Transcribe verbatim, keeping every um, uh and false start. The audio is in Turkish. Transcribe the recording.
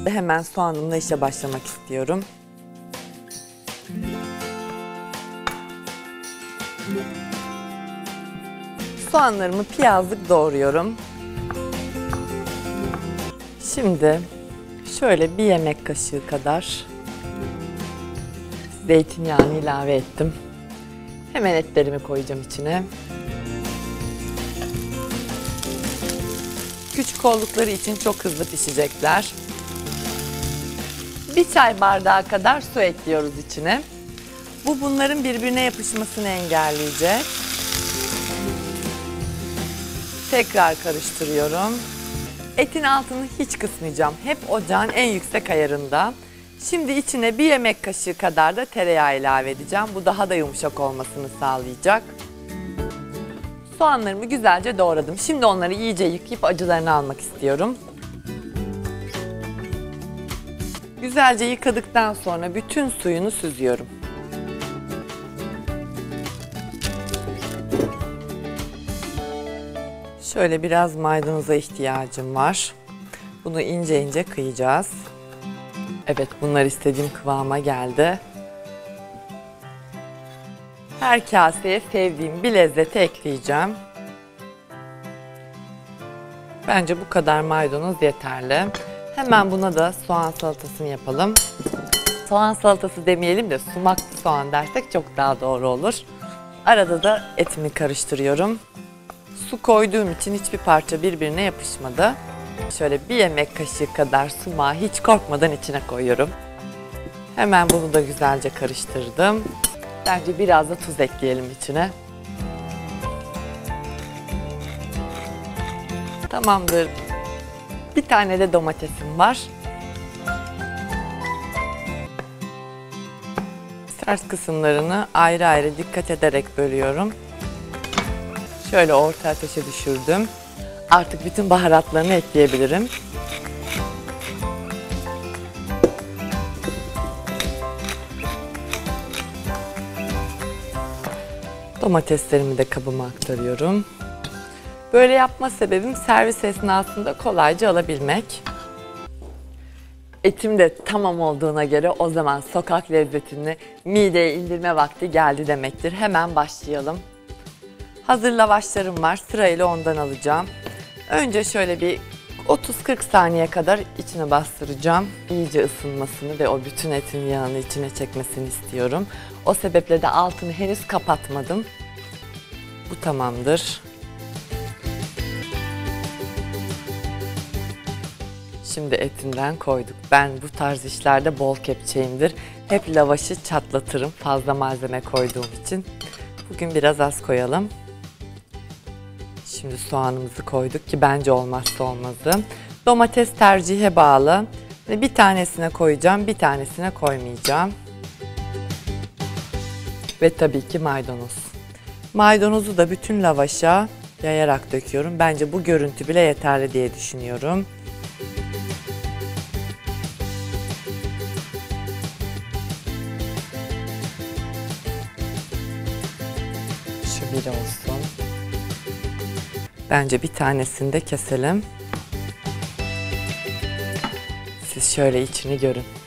Ve hemen soğanımla işe başlamak istiyorum. Soğanlarımı piyazlık doğruyorum. Şimdi şöyle bir yemek kaşığı kadar zeytinyağını ilave ettim. Hemen etlerimi koyacağım içine. Küçük oldukları için çok hızlı pişecekler. Bir çay bardağı kadar su ekliyoruz içine. Bu bunların birbirine yapışmasını engelleyecek. Tekrar karıştırıyorum. Etin altını hiç kısmayacağım. Hep ocağın en yüksek ayarında. Şimdi içine bir yemek kaşığı kadar da tereyağı ilave edeceğim. Bu daha da yumuşak olmasını sağlayacak. Soğanlarımı güzelce doğradım. Şimdi onları iyice yıkayıp acılarını almak istiyorum. Güzelce yıkadıktan sonra bütün suyunu süzüyorum. Şöyle biraz maydanoza ihtiyacım var. Bunu ince ince kıyacağız. Evet, bunlar istediğim kıvama geldi. Her kaseye sevdiğim bir lezzeti ekleyeceğim. Bence bu kadar maydanoz yeterli. Hemen buna da soğan salatasını yapalım. Soğan salatası demeyelim de sumaklı soğan dersek çok daha doğru olur. Arada da etimi karıştırıyorum. Su koyduğum için hiçbir parça birbirine yapışmadı. Şöyle bir yemek kaşığı kadar sumağı hiç korkmadan içine koyuyorum. Hemen bunu da güzelce karıştırdım. Bence biraz da tuz ekleyelim içine. Tamamdır. Bir tane de domatesim var. Sert kısımlarını ayrı ayrı dikkat ederek bölüyorum. Şöyle orta ateşe düşürdüm. Artık bütün baharatlarını ekleyebilirim. Domateslerimi de kabıma aktarıyorum. Böyle yapma sebebim servis esnasında kolayca alabilmek. Etim de tamam olduğuna göre o zaman sokak lezzetini mideye indirme vakti geldi demektir. Hemen başlayalım. Hazır lavaşlarım var. Sırayla ondan alacağım. Önce şöyle bir otuz kırk saniye kadar içine bastıracağım. İyice ısınmasını ve o bütün etin yağını içine çekmesini istiyorum. O sebeple de altını henüz kapatmadım. Bu tamamdır. Şimdi etinden koyduk. Ben bu tarz işlerde bol kepçeyimdir. Hep lavaşı çatlatırım fazla malzeme koyduğum için. Bugün biraz az koyalım. Şimdi soğanımızı koyduk ki bence olmazsa olmazı. Domates tercihe bağlı. Bir tanesine koyacağım, bir tanesine koymayacağım. Ve tabii ki maydanoz. Maydanozu da bütün lavaşa yayarak döküyorum. Bence bu görüntü bile yeterli diye düşünüyorum. Şu bir olsun. Bence bir tanesini de keselim. Siz şöyle içini görün.